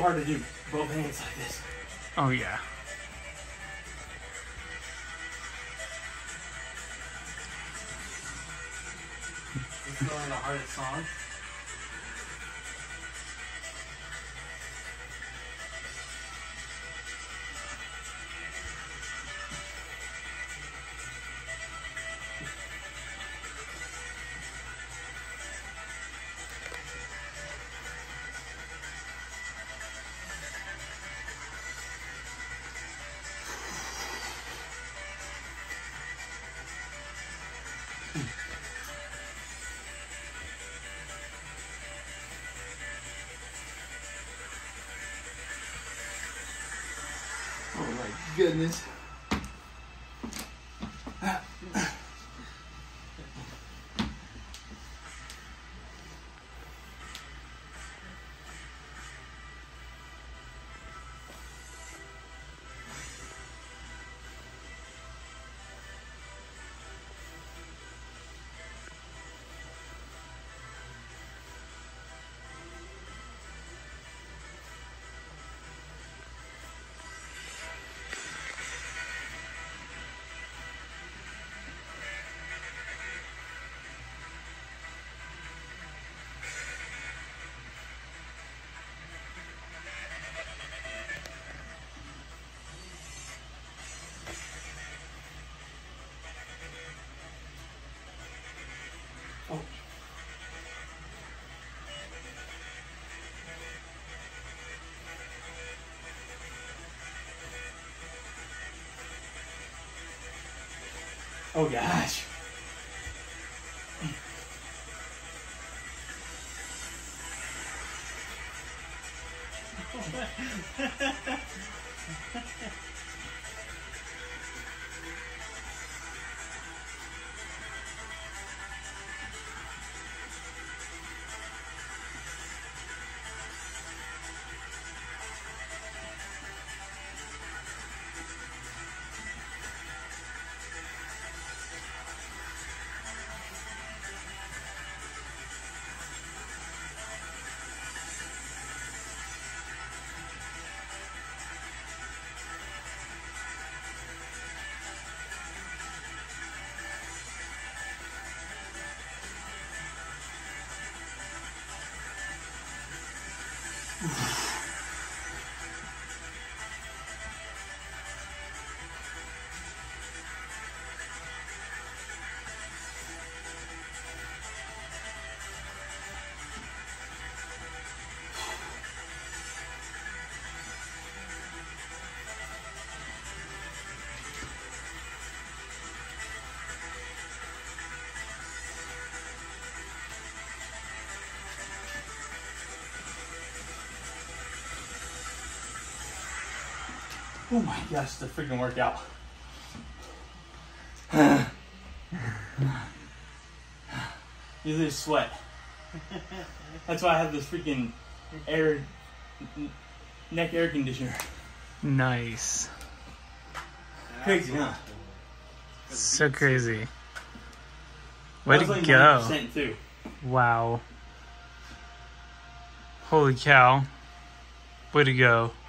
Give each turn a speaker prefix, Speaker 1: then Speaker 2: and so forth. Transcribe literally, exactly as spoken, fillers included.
Speaker 1: Hard to do both hands like this.
Speaker 2: Oh yeah.
Speaker 1: This is going the hardest song.
Speaker 3: Oh my goodness.
Speaker 1: Oh. Oh gosh. Oh my gosh, the freaking workout. You lose sweat. That's why I have this freaking air neck air conditioner.
Speaker 2: Nice.
Speaker 1: Crazy, huh?
Speaker 2: So crazy. Way
Speaker 1: That was
Speaker 2: to
Speaker 1: like
Speaker 2: go.
Speaker 1: ninety percent too.
Speaker 2: Wow. Holy cow. Way to go.